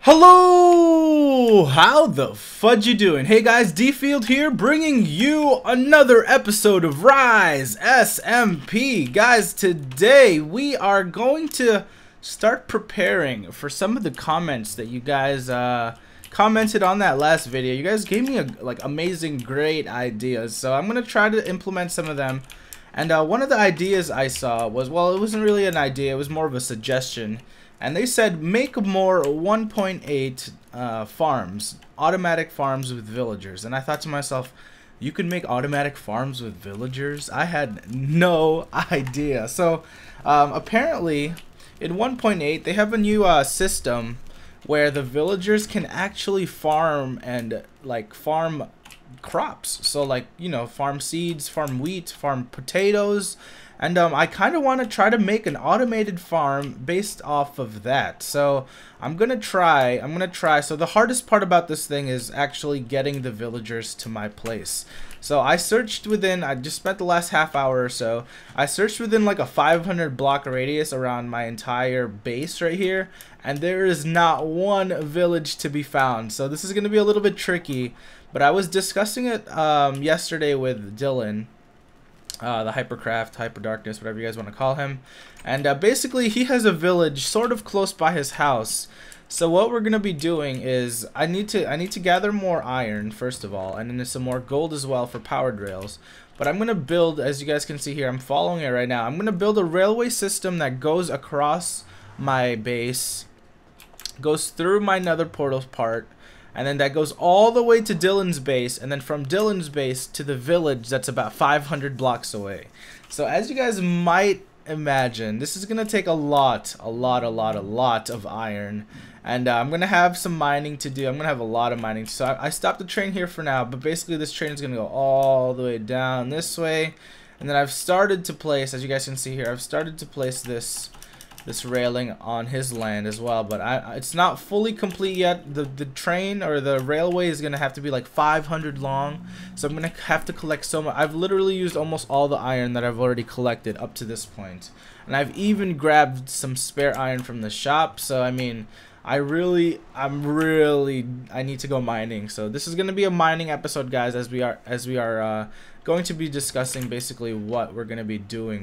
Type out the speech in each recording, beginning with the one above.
Hello! How the fudge you doing? Hey guys, D-Field here, bringing you another episode of Rise SMP. Guys, today we are going to start preparing for some of the comments that you guys commented on that last video. You guys gave me amazing, great ideas, so I'm gonna try to implement some of them. And one of the ideas I saw was, well, it wasn't really an idea, it was more of a suggestion. And they said make more 1.8 farms, automatic farms with villagers. And I thought to myself, you could make automatic farms with villagers? I had no idea. So apparently in 1.8 they have a new system where the villagers can actually farm and farm crops. So farm seeds, farm wheat, farm potatoes. And I kind of want to try to make an automated farm based off of that. So I'm gonna try. So the hardest part about this thing is actually getting the villagers to my place. So I searched within, I just spent the last half hour or so, I searched within like a 500 block radius around my entire base right here, and there is not one village to be found. So this is gonna be a little bit tricky, but I was discussing it yesterday with Dylan, the hyperdarkness, whatever you guys want to call him. And basically he has a village sort of close by his house. So what we're gonna be doing is I need to gather more iron first of all, and then there's some more gold as well for powered rails. But I'm gonna build, as you guys can see here, I'm following it right now. I'm gonna build a railway system that goes across my base, goes through my nether portal part, and then that goes all the way to Dylan's base, and then from Dylan's base to the village that's about 500 blocks away. So as you guys might imagine, this is gonna take a lot of iron, and I'm gonna have some mining to do. I'm gonna have a lot of mining. So I stopped the train here for now, but basically this train is gonna go all the way down this way, and then I've started to place, as you guys can see here, I've started to place this railing on his land as well, but it's not fully complete yet. The train or the railway is gonna have to be like 500 long, so I'm gonna have to collect so much. I've literally used almost all the iron that I've already collected up to this point, and I've even grabbed some spare iron from the shop. So I mean, I need to go mining. So this is gonna be a mining episode, guys, as we are going to be discussing basically what we're gonna be doing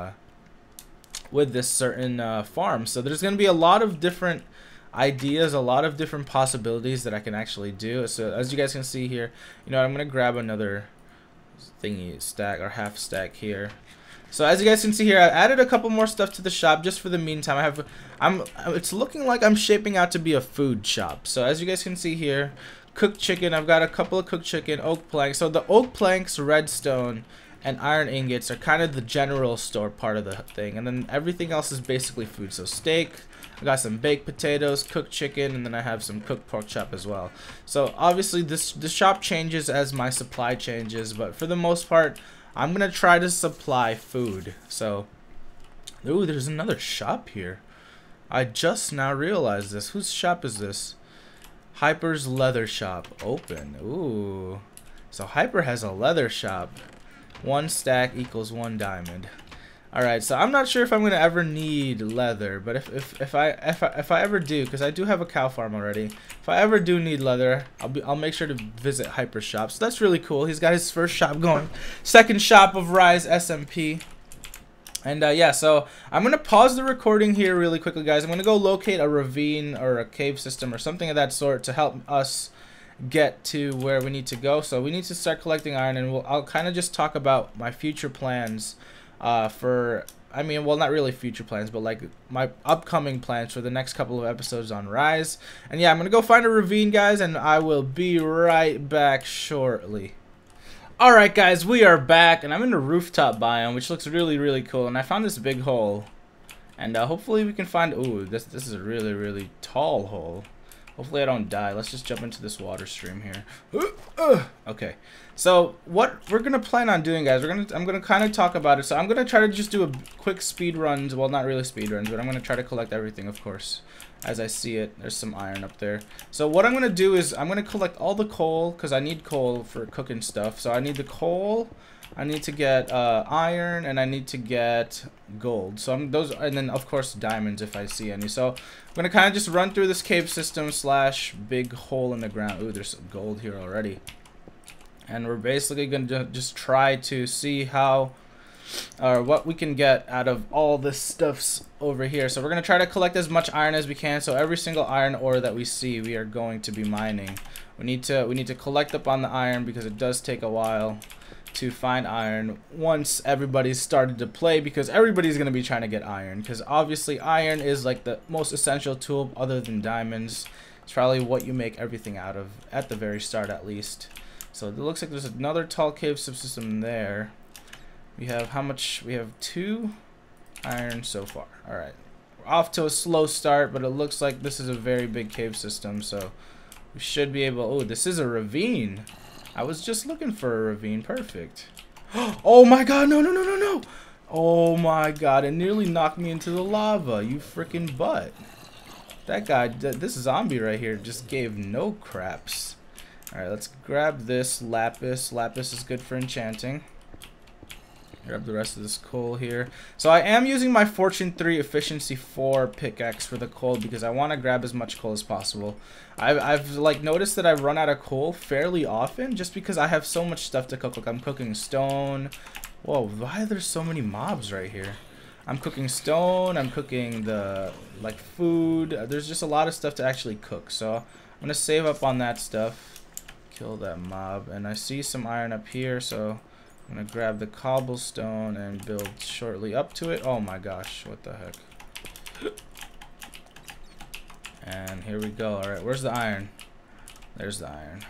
with this certain farm. So there's going to be a lot of different ideas, a lot of different possibilities that I can actually do. So as you guys can see here, you know, I'm going to grab another thingy stack or half stack here. So as you guys can see here, I added a couple more stuff to the shop just for the meantime. It's looking like I'm shaping out to be a food shop. So as you guys can see here, cooked chicken, I've got a couple of cooked chicken, oak planks. So the oak planks, redstone, and iron ingots are kind of the general store part of the thing, and then everything else is basically food. So steak, I got some baked potatoes, cooked chicken, and then I have some cooked pork chop as well. So obviously the shop changes as my supply changes, but for the most part I'm gonna try to supply food. So ooh, there's another shop here. I just now realized this. Whose shop is this? Hyper's leather shop. Open. Ooh, so Hyper has a leather shop. 1 stack equals 1 diamond. Alright, so I'm not sure if I'm gonna ever need leather, but if I ever do, because I do have a cow farm already, if I ever do need leather, I'll make sure to visit Hyper's shop. So that's really cool. He's got his first shop going, second shop of Rise SMP. And yeah, so I'm gonna pause the recording here really quickly, guys. I'm gonna go locate a ravine or a cave system or something of that sort to help us get to where we need to go. So we need to start collecting iron, and I'll kind of just talk about my future plans for, I mean, well, not really future plans, but like my upcoming plans for the next couple of episodes on Rise. And yeah, I'm gonna go find a ravine, guys, and I will be right back shortly. Alright guys, we are back, and I'm in the rooftop biome, which looks really cool, and I found this big hole, and hopefully we can find, ooh, this is a really tall hole. Hopefully I don't die. Let's just jump into this water stream here. Okay, so what we're gonna plan on doing, guys, I'm gonna kind of talk about it. So I'm gonna try to just do a quick speed runs. Well, not really speed runs, but I'm gonna try to collect everything, of course, as I see it. There's some iron up there. So what I'm gonna do is I'm gonna collect all the coal, because I need coal for cooking stuff. So I need the coal, I need to get iron, and I need to get gold. So those, and then of course diamonds if I see any. So I'm gonna kind of just run through this cave system slash big hole in the ground. Ooh, there's some gold here already. And we're basically gonna just try to see how, or what we can get out of all this stuffs over here. So we're gonna try to collect as much iron as we can. So every single iron ore that we see, we are going to be mining. We need to collect up on the iron because it does take a while to find iron once everybody's started to play, because everybody's going to be trying to get iron, because obviously iron is like the most essential tool other than diamonds. It's probably what you make everything out of at the very start, at least. So it looks like there's another tall cave subsystem there. We have how much? We have 2 iron so far. Alright, we're off to a slow start, but it looks like this is a very big cave system, so we should be able. Oh, this is a ravine. I was just looking for a ravine. Perfect. Oh my god, no, no, no, no, no. Oh my god, it nearly knocked me into the lava, you freaking butt. That guy, this zombie right here just gave no craps. Alright, let's grab this lapis. Lapis is good for enchanting. Grab the rest of this coal here. So I am using my Fortune 3 Efficiency 4 pickaxe for the coal because I want to grab as much coal as possible. I've like noticed that I run out of coal fairly often just because I have so much stuff to cook. Like I'm cooking stone. Whoa, why are there so many mobs right here? I'm cooking stone. I'm cooking the like food. There's just a lot of stuff to actually cook. So I'm gonna save up on that stuff. Kill that mob. And I see some iron up here, so I'm gonna grab the cobblestone and build shortly up to it. Oh my gosh, what the heck. And here we go. Alright, where's the iron? There's the iron.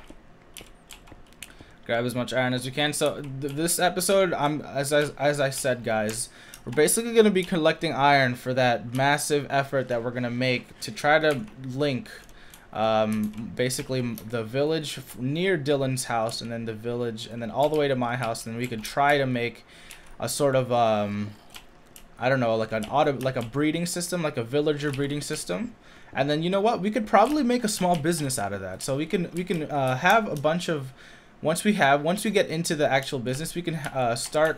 Grab as much iron as we can. So this episode, as I said, guys, we're basically gonna be collecting iron for that massive effort that we're gonna make to try to link basically the village near Dylan's house, and then the village, and then all the way to my house. And then we could try to make a sort of I don't know, like a breeding system, like a villager breeding system. And then you know what, we could probably make a small business out of that. So we can have a bunch of, once we get into the actual business, we can start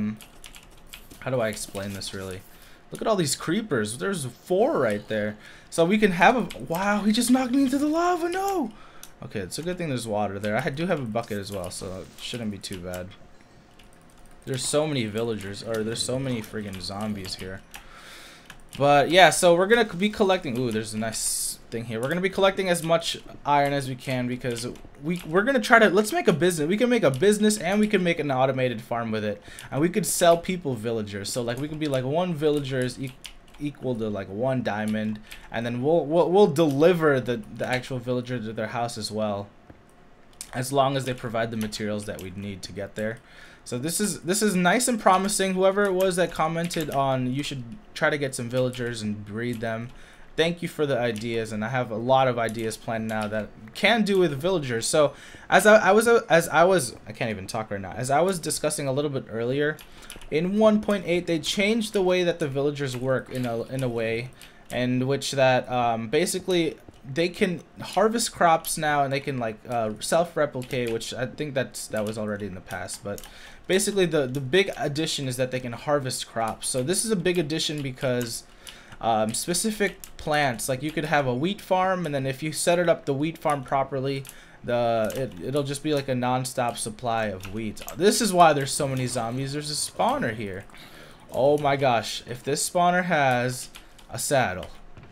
how do I explain this really? Look at all these creepers. There's 4 right there. So we can have a, wow, he just knocked me into the lava, no! Okay, it's a good thing there's water there. I do have a bucket as well, so it shouldn't be too bad. There's so many villagers, or there's so many friggin' zombies here. But yeah, so we're gonna be collecting, ooh, there's a nice thing here. We're gonna be collecting as much iron as we can because we're gonna try to, let's make a business. We can make a business and we can make an automated farm with it. And we could sell people villagers. So like we can be like 1 villager is equal to like 1 diamond, and then we'll deliver the actual villager to their house as well, as long as they provide the materials that we need to get there. So this is nice and promising. Whoever it was that commented on you should try to get some villagers and breed them, thank you for the ideas, and I have a lot of ideas planned now that can do with villagers. So as I was I can't even talk right now. As I was discussing a little bit earlier, in 1.8 they changed the way that the villagers work in a way in which that basically they can harvest crops now, and they can like self-replicate, which I think that was already in the past. But basically the big addition is that they can harvest crops. So this is a big addition because specific plants, like you could have a wheat farm, and then if you set it up the wheat farm properly, it'll just be like a non-stop supply of wheat. This is why there's so many zombies. There's a spawner here. Oh my gosh, if this spawner has a saddle.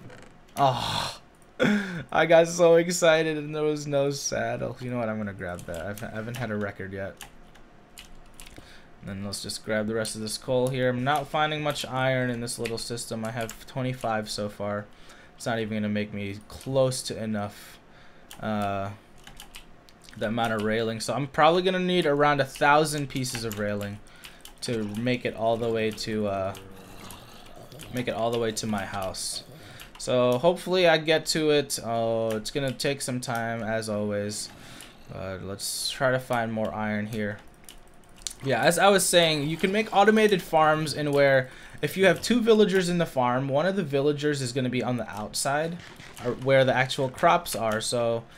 Oh, I got so excited and there was no saddle. You know what, I'm gonna grab that. I haven't had a record yet. And then let's just grab the rest of this coal here. I'm not finding much iron in this little system. I have 25 so far. It's not even gonna make me close to enough the amount of railing. So I'm probably gonna need around 1,000 pieces of railing to make it all the way to my house. So hopefully I get to it. Oh, it's gonna take some time as always, but let's try to find more iron here. Yeah, as I was saying, you can make automated farms in where if you have 2 villagers in the farm, one of the villagers is gonna be on the outside, or where the actual crops are. So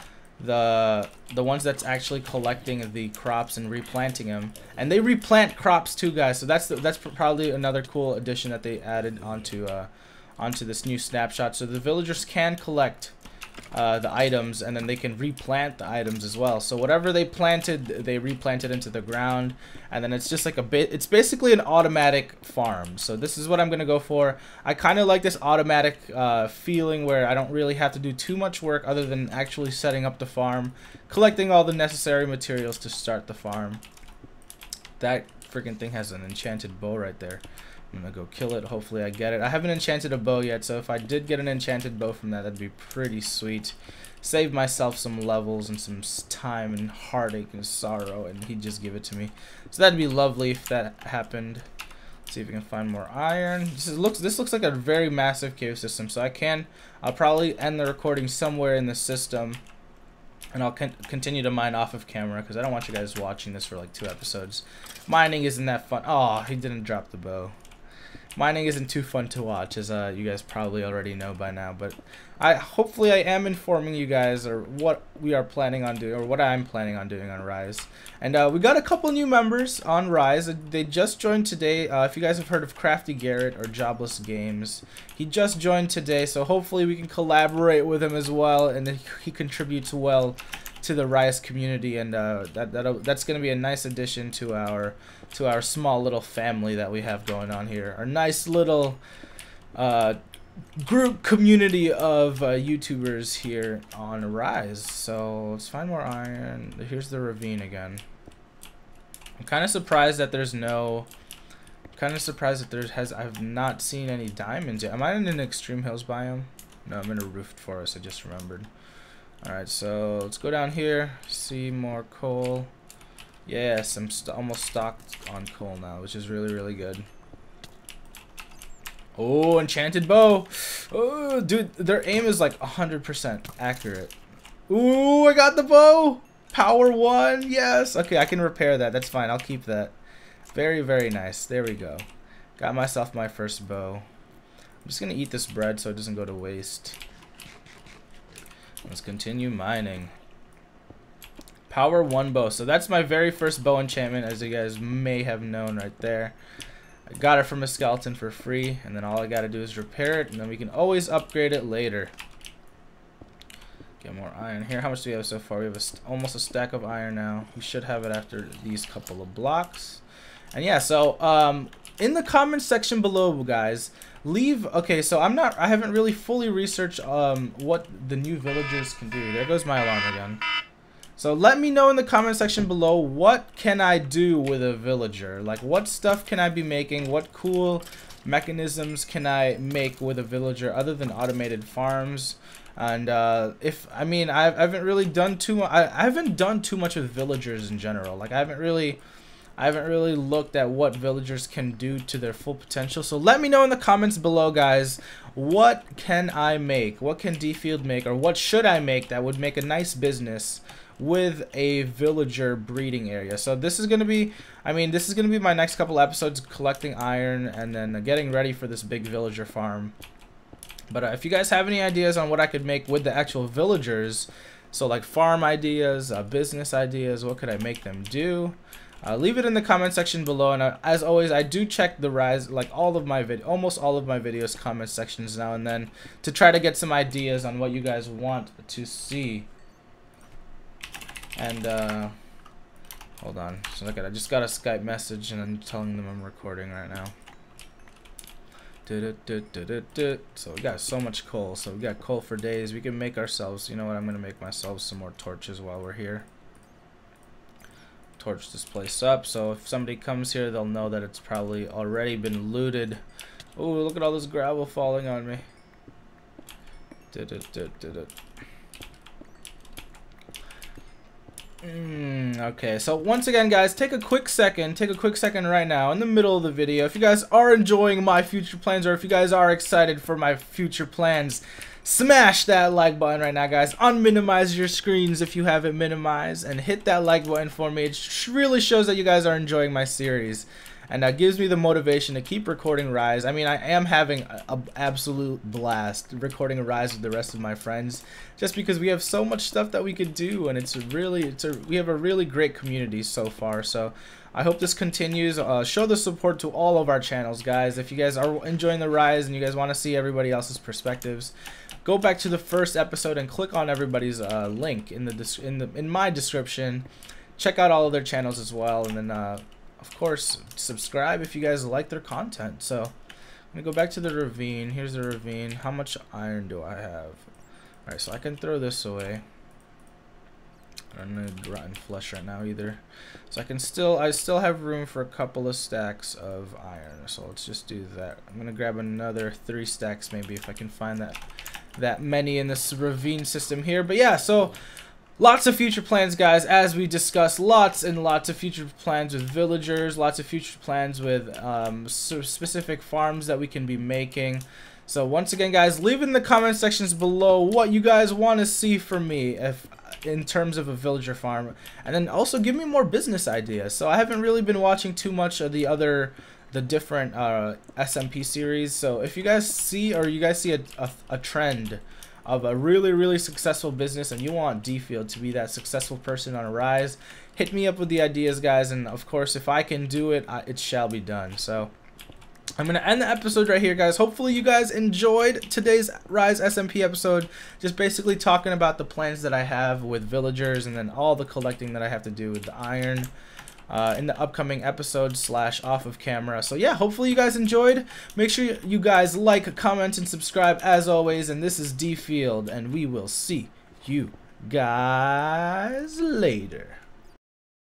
the ones that's actually collecting the crops and replanting them. And they replant crops too, guys. So that's probably another cool addition that they added onto this new snapshot. So the villagers can collect the items, and then they can replant the items as well. So whatever they planted, they replanted into the ground, and then it's just like it's basically an automatic farm. So this is what I'm gonna go for. I kind of like this automatic feeling where I don't really have to do too much work other than actually setting up the farm, collecting all the necessary materials to start the farm. That freaking thing has an enchanted bow right there. I'm gonna go kill it. Hopefully I get it. I haven't enchanted a bow yet, so if I did get an enchanted bow from that'd be pretty sweet. Save myself some levels and some time and heartache and sorrow, and he'd just give it to me. So that'd be lovely if that happened. Let's see if we can find more iron. This looks like a very massive cave system, so I'll probably end the recording somewhere in the system, and I'll continue to mine off of camera because I don't want you guys watching this for like 2 episodes. Mining isn't that fun. Oh, he didn't drop the bow. Mining isn't too fun to watch, as you guys probably already know by now, but hopefully I am informing you guys or what we are planning on doing, or what I'm planning on doing on Rise. And we got a couple new members on Rise. They just joined today. If you guys have heard of Crafty Garrett or Jobless Games, he just joined today, so hopefully we can collaborate with him as well, and he contributes well to the Rise community, and that's going to be a nice addition to our small little family that we have going on here. Our nice little group community of YouTubers here on Rise. So let's find more iron. Here's the ravine again. I'm kind of surprised that there's no. I've not seen any diamonds yet. Am I in an extreme hills biome? No, I'm in a roofed forest. I just remembered. Alright, so let's go down here, see more coal. Yes, I'm almost stocked on coal now, which is really, really good. Oh, enchanted bow. Oh, dude, their aim is like 100% accurate. Ooh, I got the bow. Power 1, yes. Okay, I can repair that. That's fine. I'll keep that. Very, very nice. There we go. Got myself my first bow. I'm just going to eat this bread so it doesn't go to waste. Let's continue mining. Power 1 bow. So that's my very first bow enchantment, as you guys may have known right there. I got it from a skeleton for free, and then all I gotta do is repair it, and then we can always upgrade it later. Get more iron here. How much do we have so far? We have almost a stack of iron now. We should have it after these couple of blocks. And yeah, so in the comment section below, guys, okay, so I haven't really fully researched what the new villagers can do. There goes my alarm again. So let me know in the comment section below, what can I do with a villager? Like, what stuff can I be making? What cool mechanisms can I make with a villager other than automated farms? And I haven't really done too much. I haven't done too much with villagers in general. Like, I haven't really looked at what villagers can do to their full potential. So let me know in the comments below, guys, what can I make? What can Dfield make, or what should I make that would make a nice business with a villager breeding area? So this is gonna be, this is gonna be my next couple episodes, collecting iron and then getting ready for this big villager farm. But if you guys have any ideas on what I could make with the actual villagers, so like farm ideas, business ideas, what could I make them do? Leave it in the comment section below, and as always, I do check the Rise, like almost all of my videos comment sections now and then, to try to get some ideas on what you guys want to see. And hold on, so look at, I just got a Skype message and I'm telling them I'm recording right now. So we got so much coal, so we got coal for days. We can make ourselves, you know what, I'm gonna make myself some more torches while we're here. Torch this place up, so if somebody comes here, they'll know that it's probably already been looted. Oh, look at all this gravel falling on me. Okay, so once again, guys, take a quick second right now in the middle of the video. If you guys are enjoying my future plans, or if you guys are excited for my future plans, smash that like button right now, guys. Unminimize your screens if you have it minimized, and hit that like button for me. It really shows that you guys are enjoying my series. and that gives me the motivation to keep recording Rise. I mean, I am having an absolute blast recording Rise with the rest of my friends, just because we have so much stuff that we could do, and we have a really great community so far. So I hope this continues. Show the support to all of our channels, guys. If you guys are enjoying the Rise and you guys want to see everybody else's perspectives, go back to the first episode and click on everybody's link in my description. Check out all of their channels as well, and then of course subscribe if you guys like their content. So I'm gonna go back to the ravine. Here's the ravine. How much iron do I have? Alright, so I can throw this away. I don't need rotten flesh right now either. So I still have room for a couple of stacks of iron. So let's just do that. I'm gonna grab another 3 stacks maybe if I can find that many in this ravine system here. But yeah, so lots of future plans, guys, as we discussed. Lots and lots of future plans with villagers, lots of future plans with specific farms that we can be making. So once again, guys, leave in the comment sections below what you guys want to see from me in terms of a villager farm, and then also give me more business ideas. So I haven't really been watching too much of the different SMP series. So if you guys see a trend of a really successful business and you want Dfield to be that successful person on a Rise, hit me up with the ideas, guys, and of course if I can do it, it shall be done. So I'm going to end the episode right here, guys. Hopefully you guys enjoyed today's Rise SMP episode, just basically talking about the plans that I have with villagers and then all the collecting that I have to do with the iron in the upcoming episode / off of camera. So yeah, hopefully you guys enjoyed. Make sure you guys like, comment, and subscribe as always. And this is Dfield, and we will see you guys later.